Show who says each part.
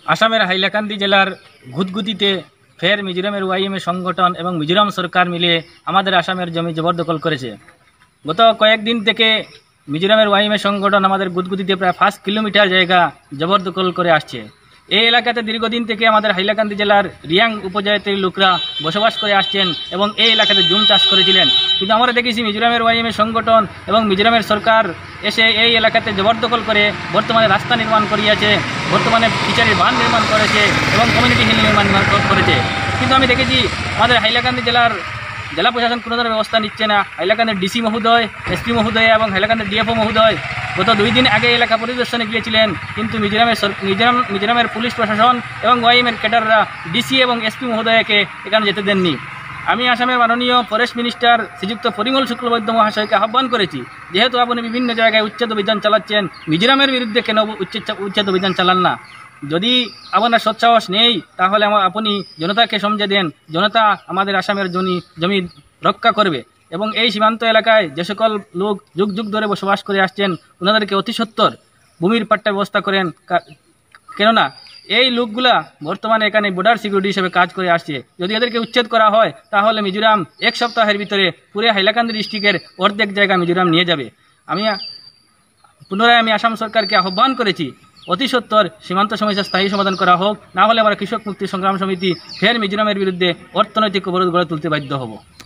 Speaker 1: আসামের হাইলাকান্দি জেলার ঘুতগুতিতে ফের মিজোরামের ওয়াইএমএ সংগঠন এবং মিজোরাম সরকার মিলে আমাদের আসামের জমি জবরদখল করেছে। গত কয়েকদিন থেকে মিজোরামের ওয়াইএমএ সংগঠন আমাদের ঘুতগুতিতে প্রায় 5 কিলোমিটার জায়গা জবরদখল করে আসছে। এই এলাকাতে দীর্ঘদিন থেকে আমাদের হাইলাকান্দি জেলার রিয়াং উপজাতির লোকরা বসবাস করে আসছেন এবং এই এলাকাতে জুম চাষ করেছিলেন। কিন্তু আমরা দেখেছি মিজোরামের ওয়াইএমএ সংগঠন এবং মিজোরামের সরকার এসে এই এলাকাতে জবরদখল করে বর্তমানে রাস্তা নির্মাণ করিয়েছে, বর্তমানে ফিচারির বাঁধ নির্মাণ করেছে এবং কমিউনিটি হিল নির্মাণ করেছে। কিন্তু আমি দেখেছি আমাদের হাইলাকান্দি জেলার জেলা প্রশাসন কোনো ধরনের ব্যবস্থা নিচ্ছে না। হাইলাকান্দির ডিসি মহোদয়, এসপি মহোদয় এবং হাইলাকান্দির ডিএফও মহোদয় গত 2 দিন আগে এলাকা পরিদর্শনে গিয়েছিলেন, কিন্তু মিজোরামের পুলিশ প্রশাসন এবং ওয়াইএমের ক্যাডাররা ডিসি এবং এসপি মহোদয়কে এখানে যেতে দেননি। আমি আসামের মাননীয় ফরেস্ট মিনিস্টার শ্রীযুক্ত পরিমল শুক্লবৈদ্য মহাশয়কে আহ্বান করেছি, যেহেতু আপনি বিভিন্ন জায়গায় উচ্ছেদ অভিযান চালাচ্ছেন, মিজোরামের বিরুদ্ধে কেন উচ্ছেদ অভিযান চালান না? যদি আপনার সৎসাহস নেই তাহলে আপনি জনতাকে সমঝে দেন, জনতা আমাদের আসামের জমি রক্ষা করবে এবং এই সীমান্ত এলাকায় যে সকল লোক যুগ যুগ ধরে বসবাস করে আসছেন ওনাদেরকে অতি সত্বর ভূমির পাট্টার ব্যবস্থা করেন। কেননা এই লোকগুলা বর্তমানে এখানে বর্ডার সিকিউরিটি হিসেবে কাজ করে আসছে। যদি এদেরকে উচ্ছেদ করা হয় তাহলে মিজোরাম 1 সপ্তাহের ভিতরে পুরো হাইলাকান্দি ডিস্ট্রিক্টের অর্ধেক জায়গা মিজোরাম নিয়ে যাবে। পুনরায় আমি আসাম সরকারকে আহ্বান করেছি অতি সত্বর সীমান্ত সমস্যার স্থায়ী সমাধান করা হোক, না হলে আমরা কৃষক মুক্তি সংগ্রাম সমিতি ফের মিজোরামের বিরুদ্ধে অর্থনৈতিক অবরোধ গড়ে তুলতে বাধ্য হব।